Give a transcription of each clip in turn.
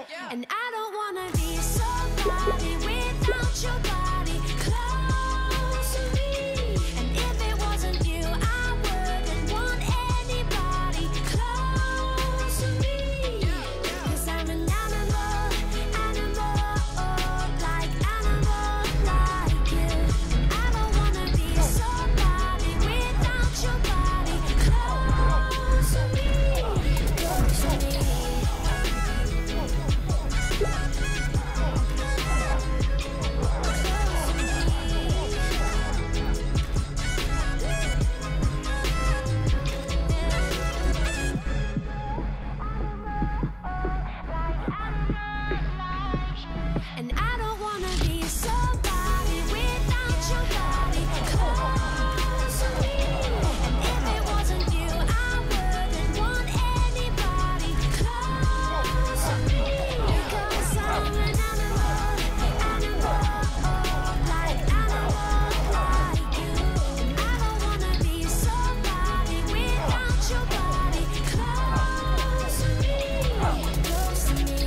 And I don't wanna be somebody without your body close to me. And if it wasn't you, I wouldn't want anybody close to me. 'Cause I'm an animal, like you. I don't wanna be somebody without your body close to me. Close to me. And I don't wanna be somebody without your body close to me. And if it wasn't you, I wouldn't want anybody close to me. Because I'm an animal, like you. And I don't wanna be somebody without your body close to me. Close to me.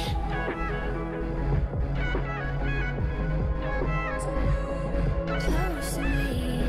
Close to me.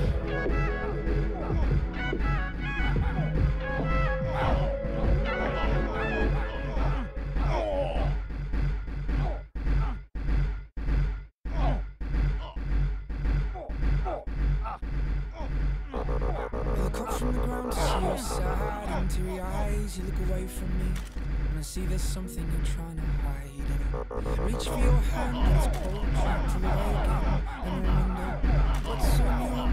Look up from the ground to see your side. Into your eyes, you look away from me, and I see there's something you're trying to hide. And I reach for your hand, and it's cold. Pull away again, and I wonder what's on your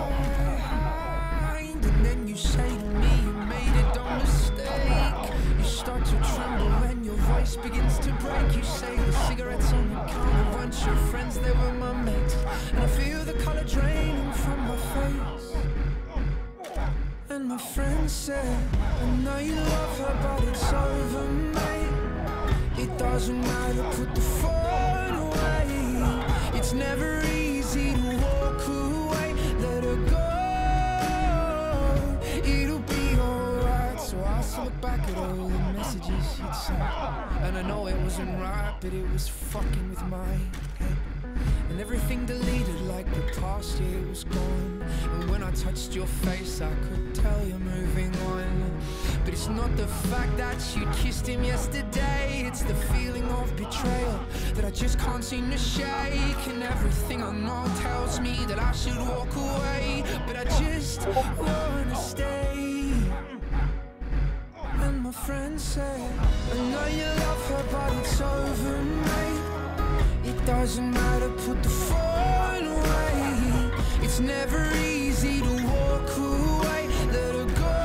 mind. And then you say to me, you made a dumb mistake. You start to tremble when your voice begins to break. You say the cigarettes on the counter weren't your friends, they were my mates. And I feel the color draining from my face. And my friend said, I know you love her, but it's over, mate. It doesn't matter, put the phone away. It's never easy to walk away. Let her go, it'll be alright. So I still look back at all the messages she'd sent, and I know it wasn't right, but it was fucking with my head. And everything deleted like the past year was gone. And when I touched your face, I could tell you're moving on. But it's not the fact that you kissed him yesterday, it's the feeling of betrayal that I just can't seem to shake. And everything I know tells me that I should walk away, but I just wanna stay. And my friend said, I know you love her, but it's over, mate. It doesn't matter, put the phone away. It's never easy to walk away. Let her go,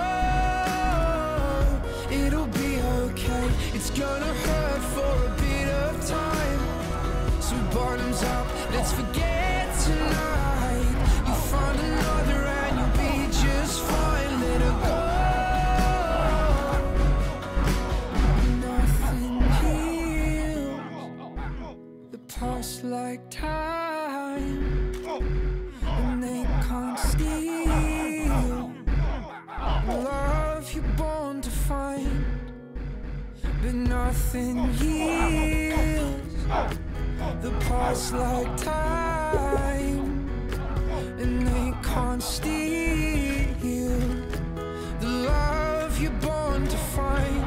it'll be okay. It's gonna hurt for a bit of time. So bottoms up, let's forget tonight. You find another and you'll be just fine. Let her go. Nothing heals the past like time, and they can't steal the love you're born to find. But nothing heals the past like time, and they can't steal the love you're born to find.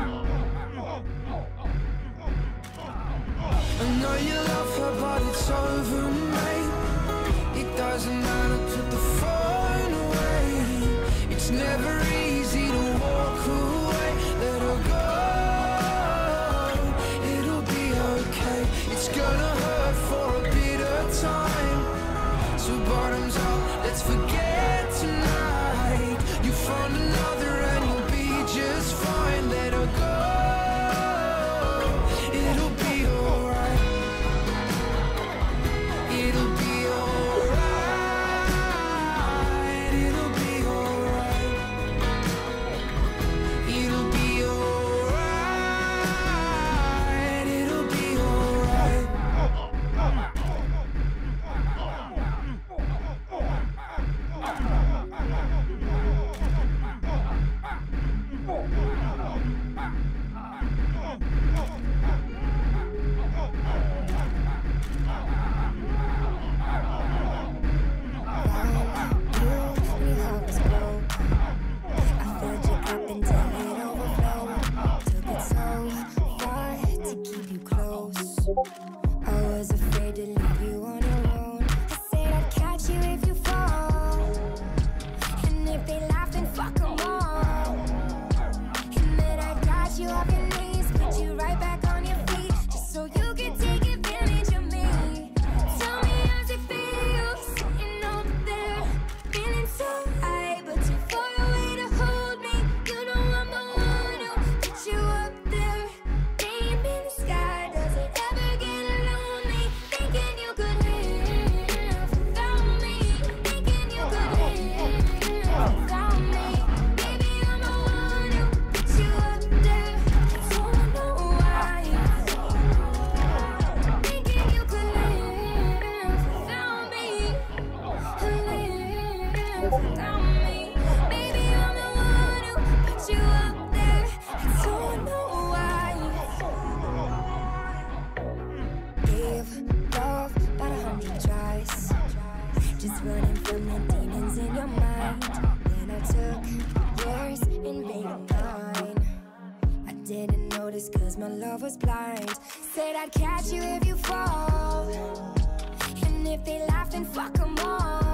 I know you love her, but it's over, mate. It doesn't matter, put the phone away. It's never easy to walk away. Let her go, it'll be okay. It's gonna hurt for a bit of time. So bottoms up, let's forget tonight. You found another and you'll be just fine. Let her go, it'll be alright. It'll be alright. It'll be alright. I was afraid to leave you on your own. I said I'd catch you if you fall, and if they laugh then fuck them all. And then I got you off your knees, put you right back on your feet, just so you could take advantage of me. Tell me how's it feel, sitting over there, feeling so high, but too far away to hold me. You know I'm the one who put you up there, name in the sky. Does it ever get lonely, thinking you could live without me, thinking you could live without me? Baby, I'm the one who put you up there, so I know why. Thinking you could live without me, live without me. Baby, I'm the one who put you up there, so I know why. Gave love about 100 tries, just running from the demons in your mind. Then I took yours and made it mine. I didn't notice cause my love was blind. Said I'd catch you if you fall, and if they laugh then fuck them all.